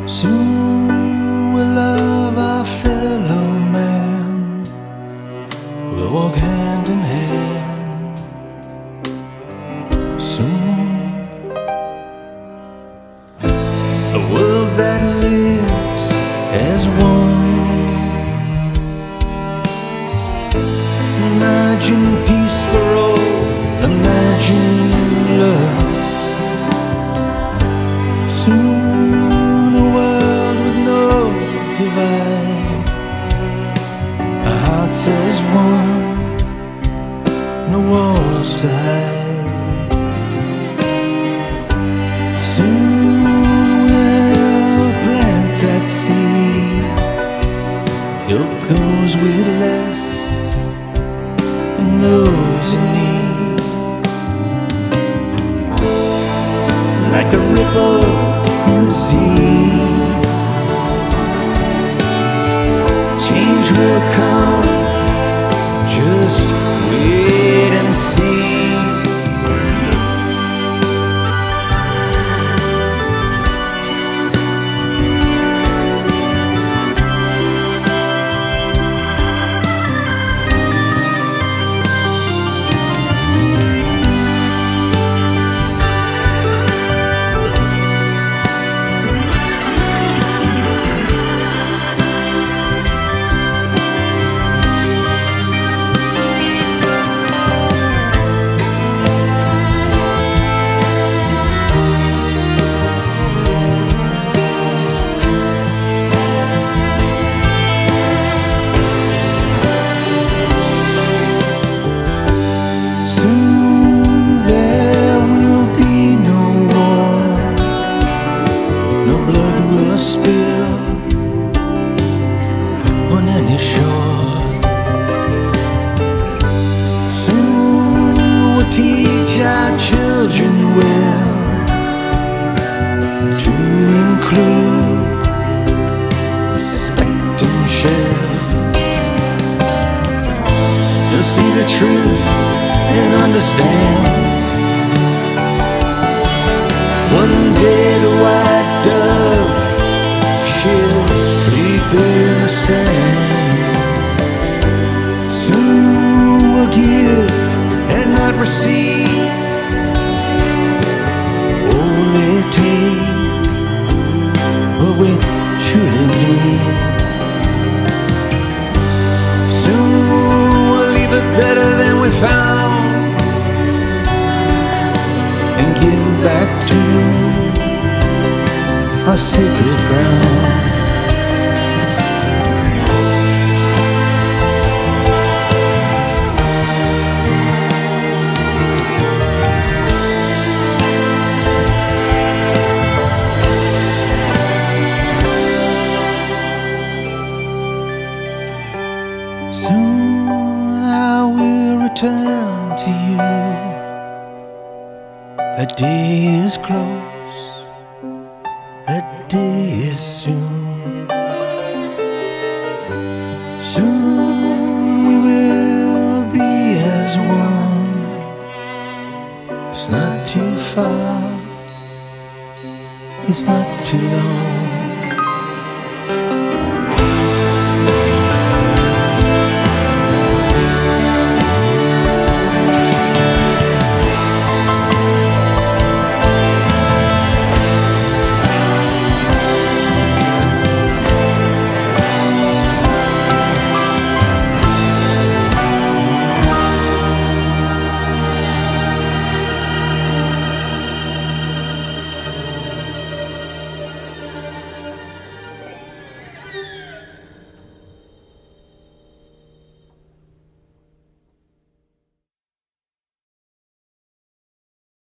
Soon we'll love our fellow man. We'll walk hand in hand. Soon a world that lives as one. Imagine peace for all. Imagine love. Soon a world with no divide. Our hearts as one. No walls to hide. Soon we'll plant that seed. Help those with less and those in need. Like a ripple in the sea, change will come. Just wait and see. Spill on any shore. Soon we'll teach our children well to include, respect and share. You'll see the truth and understand. One day the white dove, she'll sleep in the sand. Soon we'll give and not receive, only take what we truly need. Soon we'll leave it better than we found, and give back to our sacred ground. Soon I will return to you. That day is close. That day is soon. Soon we will be as one. It's not too far. It's not too long.